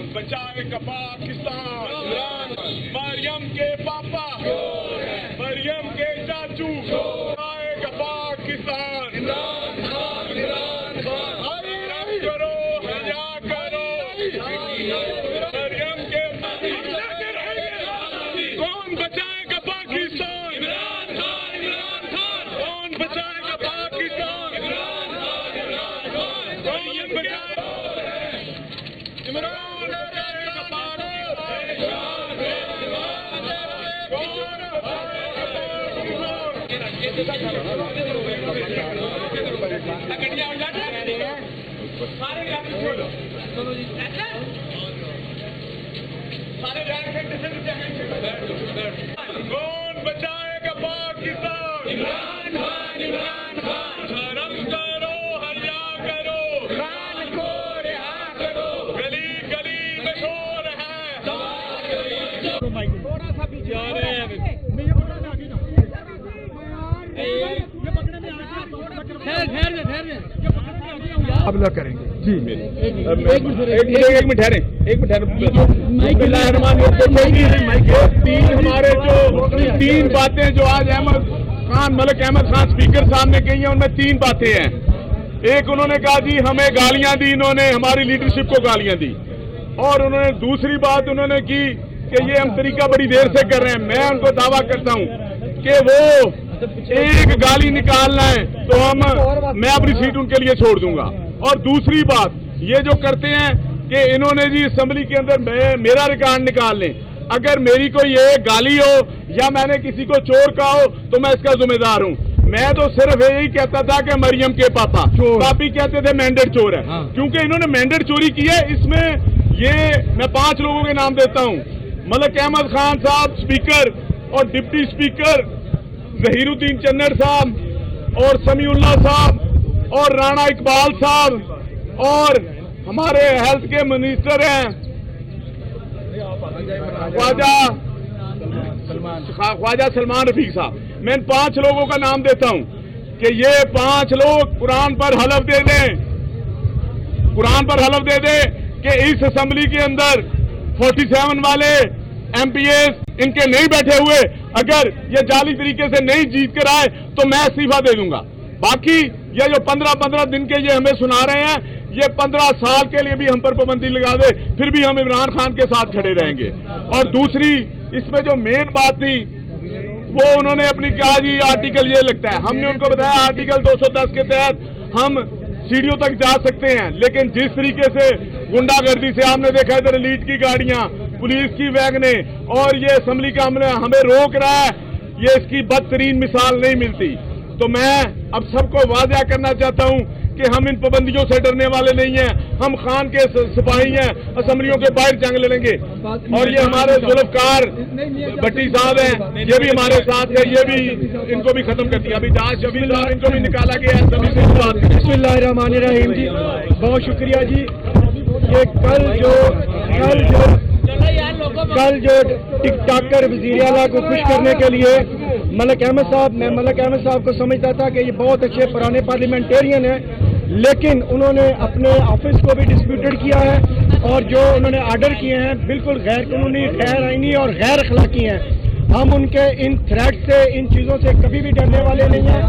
بچائے گا پاکستان، مریم کے پاپا، مریم کے چاچو، بچائے گا پاکستان، کرو حیا کرو، مریم کے کون بچائے گا پاکستان، کون بچائے گا پاکستان، کون بچائے عمران کون بچائے گا پاکستان، شرم کرو حیا کرو، خان کو رہا کرو، گلی گلی میں شور ہے، حملہ کریں گے جی۔ ایک منٹ ٹھہریں، ہمارے جو تین باتیں جو آج ملک احمد خان اسپیکر صاحب نے کہی ہیں ان میں تین باتیں ہیں۔ ایک انہوں نے کہا جی ہمیں گالیاں دی، انہوں نے ہماری لیڈرشپ کو گالیاں دی، اور انہوں نے دوسری بات انہوں نے کی کہ یہ ہم طریقہ بڑی دیر سے کر رہے ہیں۔ میں ان کو دعویٰ کرتا ہوں کہ وہ ایک گالی نکالنا ہے تو میں اپنی سیٹ ان کے لیے چھوڑ دوں گا۔ اور دوسری بات یہ جو کرتے ہیں کہ انہوں نے جی اسمبلی کے اندر میرا ریکارڈ نکال لیں، اگر میری کوئی ایک گالی ہو یا میں نے کسی کو چور کہا ہو تو میں اس کا ذمہ دار ہوں۔ میں تو صرف یہی کہتا تھا کہ مریم کے پاپی کہتے تھے مینڈیٹ چور ہے، کیونکہ انہوں نے مینڈیٹ چوری کی ہے۔ اس میں میں 5 لوگوں کے نام دیتا ہوں، ملک احمد خان صاحب اسپیکر، اور ڈپٹی اسپیکر ظہیر الدین چنر صاحب، اور سمیع اللہ صاحب، اور رانا اقبال صاحب، اور ہمارے ہیلتھ کے منسٹر ہیں خواجہ سلمان رفیق صاحب۔ میں ان 5 لوگوں کا نام دیتا ہوں کہ یہ 5 لوگ قرآن پر حلف دے دیں کہ اس اسمبلی کے اندر 47 والے ایم پی ایز ان کے نہیں بیٹھے ہوئے، اگر یہ جعلی طریقے سے نہیں جیت کر آئے تو میں استعفیٰ دے دوں گا۔ باقی یہ جو 15 دن کے یہ ہمیں سنا رہے ہیں، یہ 15 سال کے لیے بھی ہم پر پابندی لگا دے پھر بھی ہم عمران خان کے ساتھ کھڑے رہیں گے۔ اور دوسری اس میں جو مین بات تھی وہ انہوں نے اپنی کہا جی آرٹیکل یہ لگتا ہے، ہم نے ان کو بتایا آرٹیکل 210 کے تحت ہم سیڑھیوں تک جا سکتے ہیں، لیکن جس طریقے سے گنڈا گردی سے آپ نے دیکھا ادھر ایلیٹ کی گاڑیاں، پولیس کی ویگنیں، اور یہ اسمبلی کا ہمیں روک رہا ہے، یہ اس کی بدترین مثال نہیں ملتی۔ تو میں اب سب کو واضح کرنا چاہتا ہوں کہ ہم ان پابندیوں سے ڈرنے والے نہیں ہیں، ہم خان کے سپاہی ہیں، اسمبلیوں کے باہر جنگ لڑیں گے۔ اور یہ ہمارے ذوالفقار بھٹی صاحب ہیں، یہ بھی ہمارے ساتھ ہے، یہ بھی ان کو بھی ختم کر دیا، ابھی جہاز شفیع صاحب ان کو بھی نکالا گیا ہے۔ سبھی سے بات بسم اللہ الرحمن الرحیم جی، بہت شکریہ جی۔ یہ کل جو ٹک ٹاکر وزیر اعلیٰ کو خوش کرنے کے لیے ملک احمد صاحب، میں ملک احمد صاحب کو سمجھتا تھا کہ یہ بہت اچھے پرانے پارلیمنٹیرین ہیں، لیکن انہوں نے اپنے آفس کو بھی ڈسپیوٹڈ کیا ہے، اور جو انہوں نے آرڈر کیے ہیں بالکل غیر قانونی، غیر آئینی اور غیر اخلاقی ہیں۔ ہم ان کے ان تھریٹ سے، ان چیزوں سے کبھی بھی ڈرنے والے نہیں ہیں۔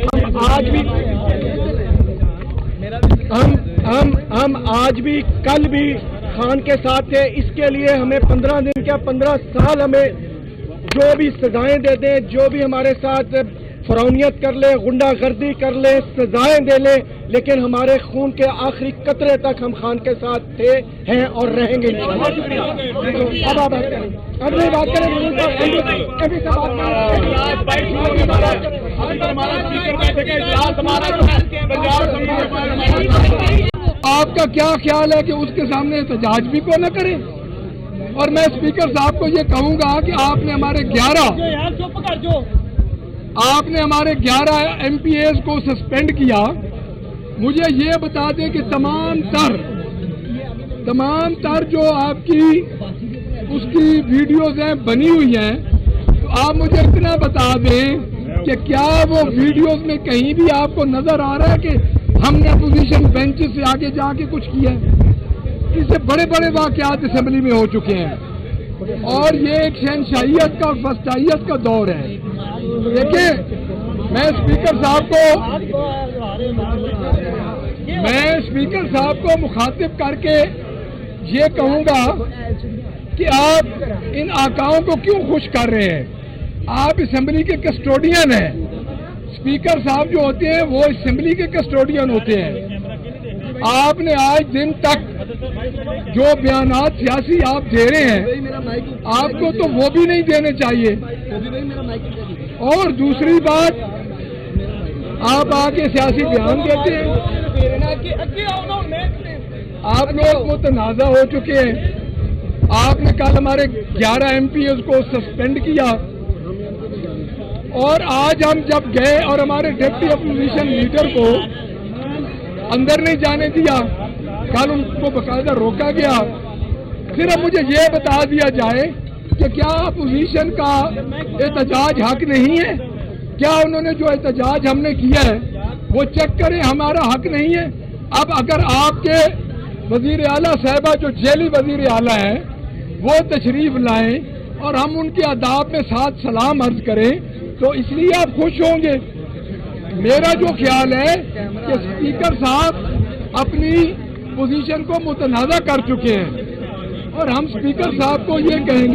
ہم آج بھی کل بھی خان کے ساتھ تھے، اس کے لیے ہمیں 15 دن کیا 15 سال ہمیں جو بھی سزائیں دے دیں، جو بھی ہمارے ساتھ فرعونیت کر لے، غنڈہ گردی کر لے، سزائیں دے لے، لیکن ہمارے خون کے آخری قطرے تک ہم خان کے ساتھ تھے، ہیں اور رہیں گے۔ اب آپ بات کریں، اب نہیں بات کریں، آپ کا کیا خیال ہے کہ اس کے سامنے احتجاج بھی کو نہ کریں؟ اور میں اسپیکر صاحب کو یہ کہوں گا کہ آپ نے ہمارے 11 ایم پی ایز کو سسپینڈ کیا۔ مجھے یہ بتا دیں کہ تمام تر جو آپ کی اس کی ویڈیوز ہیں بنی ہوئی ہیں، تو آپ مجھے اتنا بتا دیں کہ کیا وہ ویڈیوز میں کہیں بھی آپ کو نظر آ رہا ہے کہ ہم نے اپوزیشن بینچ سے آگے جا کے کچھ کیا ہے؟ سے بڑے بڑے واقعات اسمبلی میں ہو چکے ہیں اور یہ ایک شہنشاہیت کا وسطائیت کا دور ہے. دیکھیں میں اسپیکر صاحب کو مخاطب کر کے یہ کہوں گا کہ آپ ان آقاؤں کو کیوں خوش کر رہے ہیں؟ آپ اسمبلی کے کسٹوڈین ہیں. اسپیکر صاحب جو ہوتے ہیں وہ اسمبلی کے کسٹوڈین ہوتے ہیں. آپ نے آج دن تک جو بیانات سیاسی آپ دے رہے ہیں آپ کو تو وہ بھی نہیں دینے چاہیے. اور دوسری بات آپ آگے سیاسی بیان دیتے ہیں. آپ لوگ متنازع ہو چکے ہیں. آپ نے کل ہمارے 11 MPs کو سسپینڈ کیا اور آج ہم جب گئے اور ہمارے ڈپٹی اپوزیشن لیڈر کو اندر نہیں جانے دیا, کل ان کو باقاعدہ روکا گیا. صرف مجھے یہ بتا دیا جائے کہ کیا اپوزیشن کا احتجاج حق نہیں ہے؟ کیا انہوں نے جو احتجاج ہم نے کیا ہے وہ چیک کریں, ہمارا حق نہیں ہے؟ اب اگر آپ کے وزیر اعلیٰ صاحبہ جو جیلی وزیر اعلیٰ ہیں وہ تشریف لائیں اور ہم ان کے آداب میں ساتھ سلام عرض کریں تو اس لیے آپ خوش ہوں گے. میرا جو خیال ہے کہ اسپیکر صاحب اپنی پوزیشن کو متنازع کر چکے ہیں اور ہم اسپیکر صاحب کو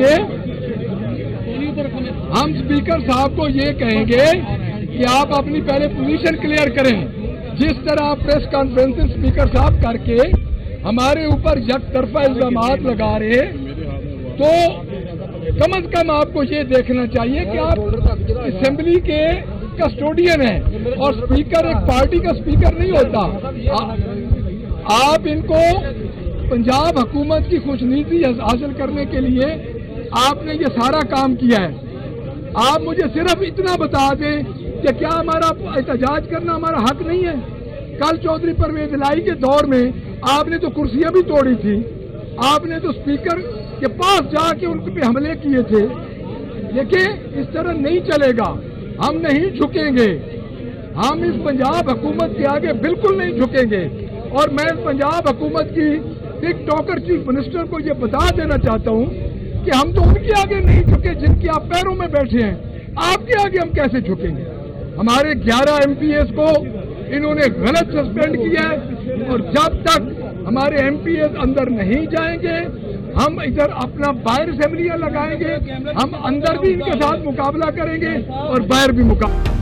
یہ کہیں گے کہ آپ اپنی پہلے پوزیشن کلیئر کریں. جس طرح پریس کانفرنس اسپیکر صاحب کر کے ہمارے اوپر یک طرفہ الزامات لگا رہے تو کم از کم آپ کو یہ دیکھنا چاہیے کہ آپ اسمبلی کے کسٹوڈین ہیں اور اسپیکر ایک پارٹی کا اسپیکر نہیں ہوتا. آپ ان کو پنجاب حکومت کی خوش نیتی حاصل کرنے کے لیے آپ نے یہ سارا کام کیا ہے. آپ مجھے صرف اتنا بتا دیں کہ کیا ہمارا احتجاج کرنا ہمارا حق نہیں ہے؟ کل چودھری پرویز الہی کے دور میں آپ نے تو کرسیاں بھی توڑی تھی, آپ نے تو اسپیکر کے پاس جا کے ان پہ حملے کیے تھے. دیکھیں اس طرح نہیں چلے گا, ہم نہیں جھکیں گے, ہم اس پنجاب حکومت کے آگے بالکل نہیں جھکیں گے. اور میں پنجاب حکومت کی ٹک ٹاکر چیف منسٹر کو یہ بتا دینا چاہتا ہوں کہ ہم تو ان کے آگے نہیں جھکے جن کی آپ پیروں میں بیٹھے ہیں, آپ کے آگے ہم کیسے جھکیں گے؟ ہمارے 11 MPs کو انہوں نے غلط سسپینڈ کیا ہے اور جب تک ہمارے MPs اندر نہیں جائیں گے ہم ادھر اپنا باہر اسمبلیاں لگائیں گے, ہم اندر بھی ان کے ساتھ مقابلہ کریں گے اور باہر بھی مقابلہ